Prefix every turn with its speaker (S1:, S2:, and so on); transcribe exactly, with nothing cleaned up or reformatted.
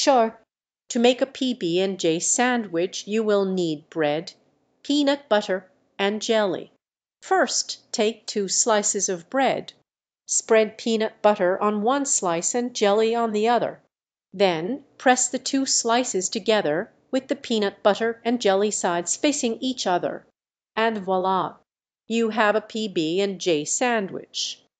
S1: Sure. To make a P B and J sandwich you will need bread, peanut butter, and jelly. First take two slices of bread. Spread peanut butter on one slice and jelly on the other. Then press the two slices together with the peanut butter and jelly sides facing each other, and voila! You have a P B and J sandwich.